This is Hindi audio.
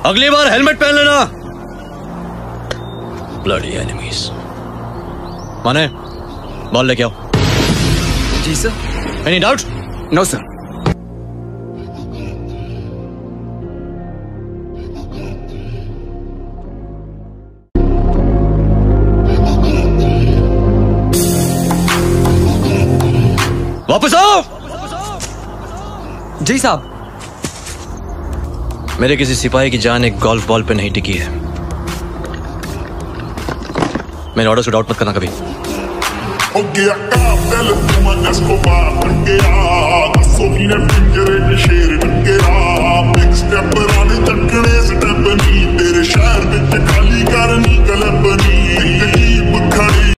अगली बार हेलमेट पहन लेना। Bloody enemies. माने बॉल लेके आओ। जी sir. Any doubt? No sir. वापस आओ। जी साहब। मेरे किसी सिपाही की जान एक गोल्फ बॉल पे नहीं टिकी है। मेरे ऑर्डर को डाउट मत करना कभी। हो गया काम दिल तुम एस्कोबार बन गया, सोही ने पिंजरे में शेर बन गया। बिग स्टेप रानी चकने स्टेप नहीं, तेरे शहर विच खाली करनी कलपनी।